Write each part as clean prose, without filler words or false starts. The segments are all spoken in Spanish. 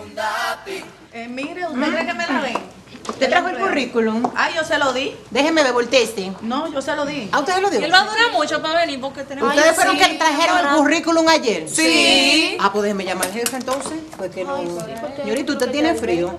Mire, ¿usted cree que me la den? ¿Usted trajo el currículum? Ah, yo se lo di. Déjeme ver, volteeste. No, yo se lo di. ¿A usted se lo dio? Él va a durar mucho para venir porque tenemos... ¿Ustedes fueron que trajeron el currículum ayer? Sí. Ah, pues déjeme llamar al jefe entonces. Porque no... Señorita, ¿usted tiene frío?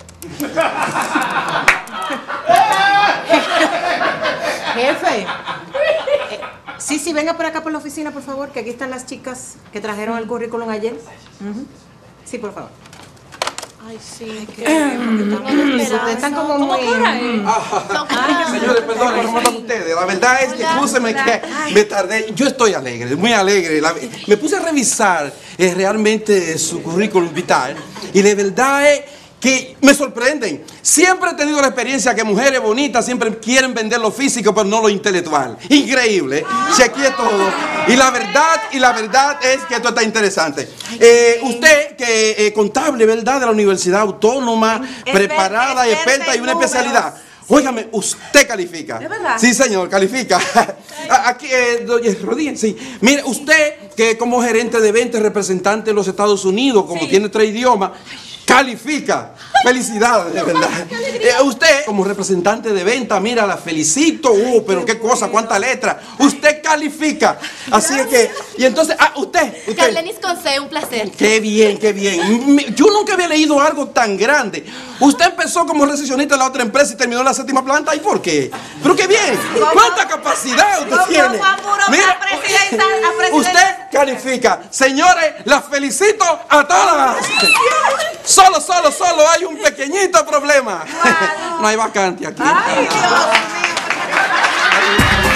Jefe. Sí, venga por acá por la oficina, por favor, que aquí están las chicas que trajeron el currículum ayer. Sí, por favor. Ay, sí. Ustedes están como muy... Señores, perdón, ¿cómo están ustedes? La verdad es que me tardé. Yo estoy alegre, muy alegre. Me puse a revisar realmente su currículum vital y de verdad es que me sorprenden. Siempre he tenido la experiencia que mujeres bonitas siempre quieren vender lo físico, pero no lo intelectual. Increíble. Chequeé todo. Y la verdad es que esto está interesante. Usted, que es contable, ¿verdad? De la Universidad Autónoma, preparada y experta y una especialidad. Óigame, usted califica. ¿De verdad? Sí, señor, califica. Aquí, doña Rodríguez, sí. Mire, usted, que como gerente de ventas, representante en los Estados Unidos, como tiene 3 idiomas, califica. Felicidades, de verdad. Usted, como representante de venta, mira, la felicito. Pero qué cosa, cuánta letra. Usted califica. Así es que, y entonces, usted. Carlenis Conce, un placer. Qué bien, qué bien. Yo nunca había leído algo tan grande. Usted empezó como recepcionista en la otra empresa y terminó en la 7ª planta. ¿Y por qué? Pero qué bien. ¿Cuánta capacidad usted tiene? Mira, usted califica. Señores, las felicito a todas. Solo hay un pequeñito problema. No hay vacante aquí. Ay, Dios mío.